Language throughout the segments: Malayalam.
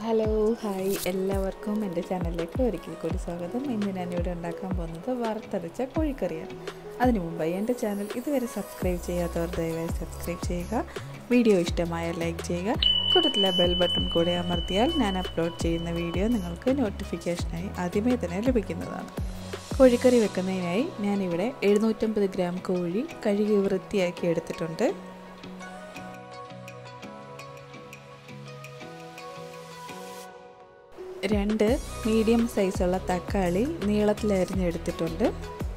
ഹലോ ഹായ് എല്ലാവർക്കും എൻ്റെ ചാനലിലേക്ക് ഒരിക്കൽ കൂടി സ്വാഗതം. ഇന്ന് ഞാനിവിടെ ഉണ്ടാക്കാൻ പോകുന്നത് വറുത്തരച്ച കോഴിക്കറിയാണ്. അതിനു മുമ്പായി എൻ്റെ ചാനൽ ഇതുവരെ സബ്സ്ക്രൈബ് ചെയ്യാത്തവർ ദയവായി സബ്സ്ക്രൈബ് ചെയ്യുക. വീഡിയോ ഇഷ്ടമായ ലൈക്ക് ചെയ്യുക. കൂട്ടത്തിലെ ബെൽ ബട്ടൺ കൂടെ അമർത്തിയാൽ ഞാൻ അപ്ലോഡ് ചെയ്യുന്ന വീഡിയോ നിങ്ങൾക്ക് നോട്ടിഫിക്കേഷനായി ആദ്യമേ തന്നെ ലഭിക്കുന്നതാണ്. കോഴിക്കറി വെക്കുന്നതിനായി ഞാനിവിടെ 750 ഗ്രാം കോഴി കഴുകി വൃത്തിയാക്കി എടുത്തിട്ടുണ്ട്. 2 മീഡിയം സൈസുള്ള തക്കാളി നീളത്തിൽ അരിഞ്ഞെടുത്തിട്ടുണ്ട്.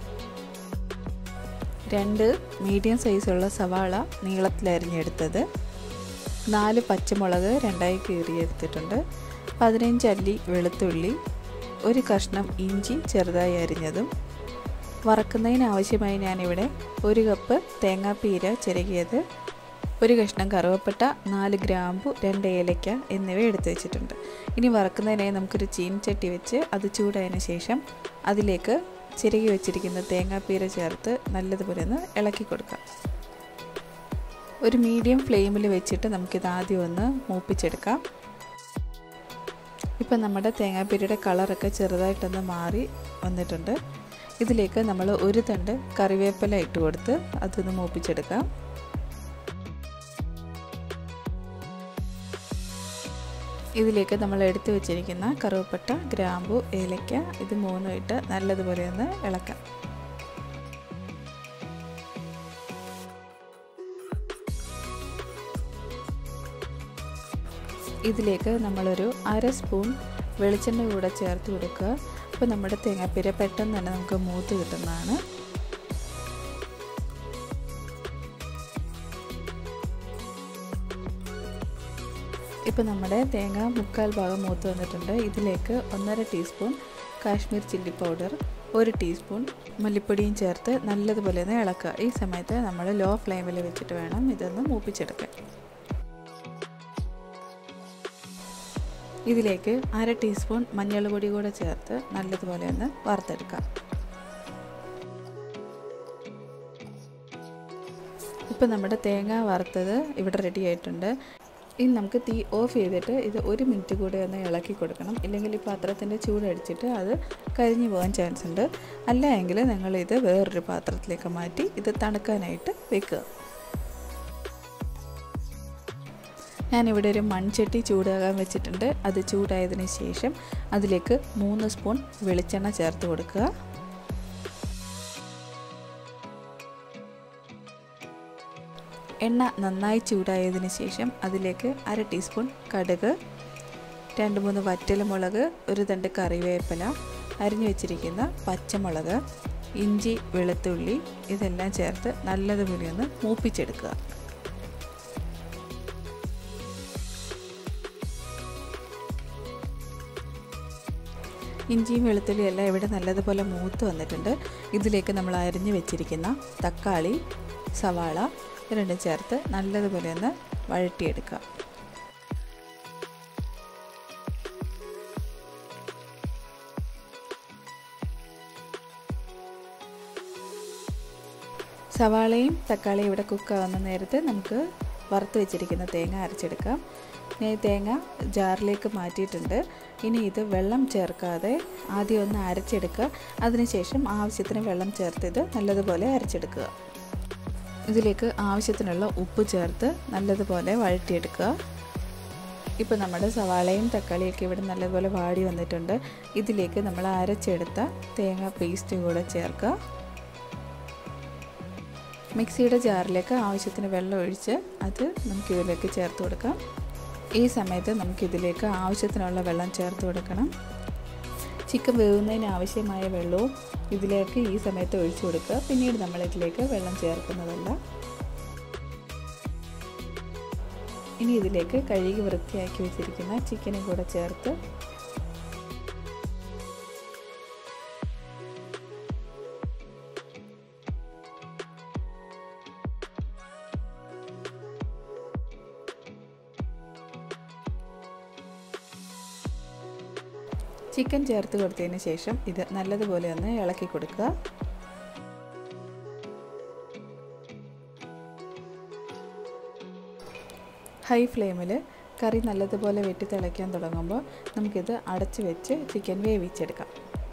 2 മീഡിയം സൈസുള്ള സവാള നീളത്തിൽ അരിഞ്ഞെടുത്തത്. 4 പച്ചമുളക് രണ്ടായി കീറിയെടുത്തിട്ടുണ്ട്. 15 അല്ലി വെളുത്തുള്ളി, 1 കഷ്ണം ഇഞ്ചി ചെറുതായി അരിഞ്ഞതും. വറക്കുന്നതിന് ആവശ്യമായി ഞാനിവിടെ 1 കപ്പ് തേങ്ങാപ്പീര ചിരകിയത്, 1 കഷ്ണം കറുവപ്പട്ട, 4 ഗ്രാമ്പു, 2 ഏലക്ക എന്നിവ എടുത്തു വെച്ചിട്ടുണ്ട്. ഇനി വറക്കുന്നതിനായി നമുക്കൊരു ചീനച്ചട്ടി വെച്ച് അത് ചൂടായതിനു ശേഷം അതിലേക്ക് ചിരകി വെച്ചിരിക്കുന്ന തേങ്ങാപ്പീര ചേർത്ത് നല്ലതുപോലെ ഒന്ന് ഇളക്കി കൊടുക്കാം. ഒരു മീഡിയം ഫ്ലെയിമിൽ വെച്ചിട്ട് നമുക്കിത് ആദ്യം ഒന്ന് മൂപ്പിച്ചെടുക്കാം. ഇപ്പം നമ്മുടെ തേങ്ങാപ്പീരയുടെ കളറൊക്കെ ചെറുതായിട്ടൊന്ന് മാറി വന്നിട്ടുണ്ട്. ഇതിലേക്ക് നമ്മൾ 1 തണ്ട് കറിവേപ്പില ഇട്ട് കൊടുത്ത് അതൊന്ന് മൂപ്പിച്ചെടുക്കാം. ഇതിലേക്ക് നമ്മൾ എടുത്തു വെച്ചിരിക്കുന്ന കറുവപ്പട്ട, ഗ്രാമ്പു, ഏലക്ക ഇത് 3 ഇട്ട് നല്ലതുപോലെ ഒന്ന് ഇളക്കാം. ഇതിലേക്ക് നമ്മളൊരു 1/2 സ്പൂൺ വെളിച്ചെണ്ണ കൂടെ ചേർത്ത് കൊടുക്കുക. അപ്പോൾ നമ്മുടെ തേങ്ങാപ്പീര പെട്ടെന്ന് തന്നെ നമുക്ക് മൂത്ത് കിട്ടുന്നതാണ്. ഇപ്പോൾ നമ്മുടെ തേങ്ങ 1/4 ഭാഗം മൂത്ത് വന്നിട്ടുണ്ട്. ഇതിലേക്ക് 1/2 teaspoon Kashmir chilli powder, 1 teaspoon മല്ലിപ്പൊടിയും ചേർത്ത് നല്ലതുപോലെ ഒന്ന് ഇളക്കുക. ഈ സമയത്ത് നമ്മൾ ലോ ഫ്ലെയിമിൽ വെച്ചിട്ട് വേണം ഇതൊന്ന് മൂപ്പിച്ചെടുക്കാൻ. ഇതിലേക്ക് 1/2 ടീസ്പൂൺ മഞ്ഞൾപ്പൊടി കൂടെ ചേർത്ത് നല്ലതുപോലെ ഒന്ന് വറുത്തെടുക്കാം. ഇപ്പോൾ നമ്മുടെ തേങ്ങ വറുത്തത് ഇവിടെ റെഡി ആയിട്ടുണ്ട്. ഇനി നമുക്ക് തീ ഓഫ് ചെയ്തിട്ട് ഇത് 1 മിനിറ്റ് കൂടെ ഒന്ന് ഇളക്കി കൊടുക്കണം. ഇല്ലെങ്കിൽ ഈ പാത്രത്തിൻ്റെ ചൂടടിച്ചിട്ട് അത് കരിഞ്ഞു പോകാൻ ചാൻസ് ഉണ്ട്. അല്ല എങ്കിൽ നിങ്ങളിത് വേറൊരു പാത്രത്തിലേക്ക് മാറ്റി ഇത് തണുക്കാനായിട്ട് വെക്കുക. ഞാനിവിടെ ഒരു മൺചട്ടി ചൂടാകാൻ വെച്ചിട്ടുണ്ട്. അത് ചൂടായതിന് ശേഷം അതിലേക്ക് 3 സ്പൂൺ വെളിച്ചെണ്ണ ചേർത്ത് കൊടുക്കുക. എണ്ണ നന്നായി ചൂടായതിന് ശേഷം അതിലേക്ക് 1/2 ടീസ്പൂൺ കടുക്, 2-3 വറ്റൽമുളക്, 1 തണ്ട് കറിവേപ്പില, അരിഞ്ഞു വെച്ചിരിക്കുന്ന പച്ചമുളക്, ഇഞ്ചി, വെളുത്തുള്ളി ഇതെല്ലാം ചേർത്ത് നല്ലതുപോലെ ഒന്ന് മൂപ്പിച്ചെടുക്കുക. ഇഞ്ചിയും വെളുത്തുള്ളിയും എല്ലാം ഇവിടെ നല്ലതുപോലെ മൂത്ത് വന്നിട്ടുണ്ട്. ഇതിലേക്ക് നമ്മൾ അരിഞ്ഞു വെച്ചിരിക്കുന്ന തക്കാളി, സവാള രണ്ടും ചേർത്ത് നല്ലതുപോലെ ഒന്ന് വഴറ്റിയെടുക്കുക. സവാളയും തക്കാളിയും ഇവിടെ കുക്കാവുന്ന നേരത്ത് നമുക്ക് വറുത്ത് വെച്ചിരിക്കുന്ന തേങ്ങ അരച്ചെടുക്കാം. ഞാൻ ഈ തേങ്ങ ജാറിലേക്ക് മാറ്റിയിട്ടുണ്ട്. ഇനി ഇത് വെള്ളം ചേർക്കാതെ ആദ്യം ഒന്ന് അരച്ചെടുക്കുക. അതിനുശേഷം ആവശ്യത്തിന് വെള്ളം ചേർത്ത് ഇത് നല്ലതുപോലെ അരച്ചെടുക്കുക. ഇതിലേക്ക് ആവശ്യത്തിനുള്ള ഉപ്പ് ചേർത്ത് നല്ലതുപോലെ വഴറ്റിയെടുക്കുക. ഇപ്പോൾ നമ്മുടെ സവാളയും തക്കാളിയൊക്കെ ഇവിടെ നല്ലതുപോലെ വാടി വന്നിട്ടുണ്ട്. ഇതിലേക്ക് നമ്മൾ അരച്ചെടുത്ത തേങ്ങ പേസ്റ്റ് കൂടെ ചേർക്കുക. മിക്സിയുടെ ജാറിലേക്ക് ആവശ്യത്തിന് വെള്ളം ഒഴിച്ച് അത് നമുക്കിതിലേക്ക് ചേർത്ത് കൊടുക്കാം. ഈ സമയത്ത് നമുക്കിതിലേക്ക് ആവശ്യത്തിനുള്ള വെള്ളം ചേർത്ത് കൊടുക്കണം. ചിക്കൻ വേവുന്നതിന് ആവശ്യമായ വെള്ളവും ഇതിലേക്ക് ഈ സമയത്ത് ഒഴിച്ചു കൊടുക്കുക. പിന്നീട് നമ്മളിതിലേക്ക് വെള്ളം ചേർക്കുന്നതല്ല. ഇനി ഇതിലേക്ക് കഴുകി വൃത്തിയാക്കി വെച്ചിരിക്കുന്ന ചിക്കനും കൂടെ ചേർത്ത് ചിക്കൻ ചേർത്ത് കൊടുത്തതിന് ശേഷം ഇത് നല്ലതുപോലെ ഒന്ന് ഇളക്കി കൊടുക്കുക. ഹൈ ഫ്ലെയിമിൽ കറി നല്ലതുപോലെ വെട്ടി തിളയ്ക്കാൻ തുടങ്ങുമ്പോൾ നമുക്കിത് അടച്ച് വെച്ച് ചിക്കൻ വേവിച്ചെടുക്കാം.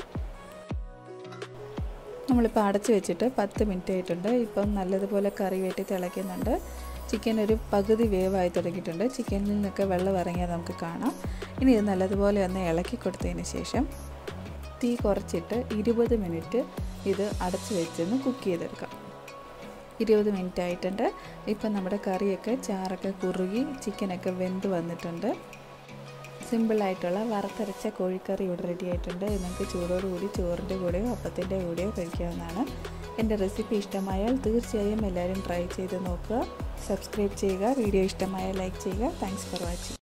നമ്മളിപ്പോൾ അടച്ച് വെച്ചിട്ട് 10 മിനിറ്റ് ആയിട്ടുണ്ട്. ഇപ്പം നല്ലതുപോലെ കറി വെട്ടി തിളയ്ക്കുന്നുണ്ട്. ചിക്കൻ ഒരു പകുതി വേവായി തുടങ്ങിയിട്ടുണ്ട്. ചിക്കനിൽ നിന്നൊക്കെ വെള്ളം ഇറങ്ങിയാൽ നമുക്ക് കാണാം. ഇനി ഇത് നല്ലതുപോലെ ഒന്ന് ഇളക്കി കൊടുത്തതിന് ശേഷം തീ കുറച്ചിട്ട് 20 മിനിറ്റ് ഇത് അടച്ച് വെച്ചൊന്ന് കുക്ക് ചെയ്തെടുക്കാം. 20 മിനിറ്റ് ആയിട്ടുണ്ട്. ഇപ്പം നമ്മുടെ കറിയൊക്കെ ചാറൊക്കെ കുറുകി ചിക്കനൊക്കെ വെന്ത് വന്നിട്ടുണ്ട്. സിമ്പിളായിട്ടുള്ള വറുത്തരച്ച കോഴിക്കറി ഇവിടെ റെഡി ആയിട്ടുണ്ട്. നിങ്ങൾക്ക് ചൂടോടുകൂടി ചോറിൻ്റെ കൂടെയോ അപ്പത്തിൻ്റെ കൂടെയോ കഴിക്കാവുന്നതാണ്. എൻ്റെ റെസിപ്പി ഇഷ്ടമായാൽ തീർച്ചയായും എല്ലാവരും ട്രൈ ചെയ്ത് നോക്കുക. സബ്സ്ക്രൈബ് ചെയ്യുക. വീഡിയോ ഇഷ്ടമായാൽ ലൈക്ക് ചെയ്യുക. Thanks for watching.